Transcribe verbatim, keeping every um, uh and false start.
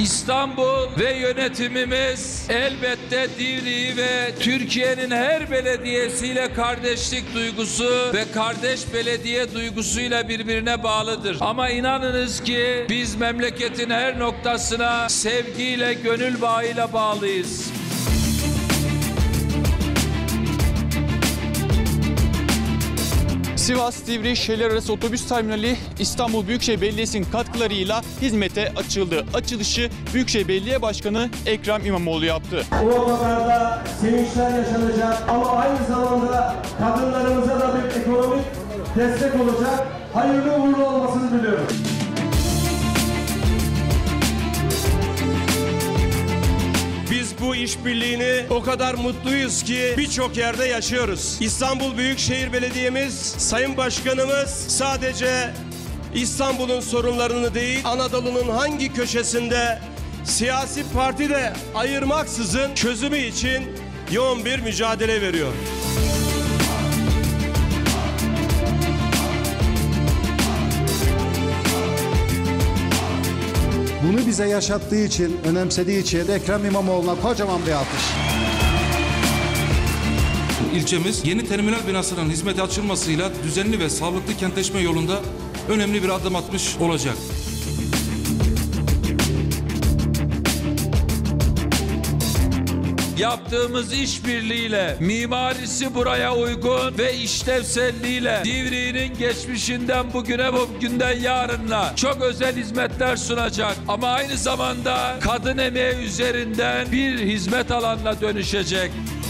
İstanbul ve yönetimimiz elbette Divriği ve Türkiye'nin her belediyesiyle kardeşlik duygusu ve kardeş belediye duygusuyla birbirine bağlıdır. Ama inanınız ki biz memleketin her noktasına sevgiyle, gönül bağıyla bağlıyız. Sivas-Divriği şehirlerarası otobüs terminali İstanbul Büyükşehir Belediyesi'nin katkılarıyla hizmete açıldı. Açılışı Büyükşehir Belediye Başkanı Ekrem İmamoğlu yaptı. O otogarda sevinçler yaşanacak ama aynı zamanda kadınlarımıza da bir ekonomik destek olacak. Hayırlı uğurlu olmasını diliyorum. Biz bu işbirliğini o kadar mutluyuz ki birçok yerde yaşıyoruz. İstanbul Büyükşehir Belediye'miz, Sayın Başkanımız sadece İstanbul'un sorunlarını değil, Anadolu'nun hangi köşesinde siyasi parti de ayırmaksızın çözümü için yoğun bir mücadele veriyor. Bunu bize yaşattığı için, önemsediği için Ekrem İmamoğlu'na kocaman bir alkış. İlçemiz yeni terminal binasının hizmete açılmasıyla düzenli ve sağlıklı kentleşme yolunda önemli bir adım atmış olacak. Yaptığımız işbirliğiyle, mimarisi buraya uygun ve işlevselliğiyle Divriği'nin geçmişinden bugüne, bugünden yarınla çok özel hizmetler sunacak. Ama aynı zamanda kadın emeği üzerinden bir hizmet alanına dönüşecek.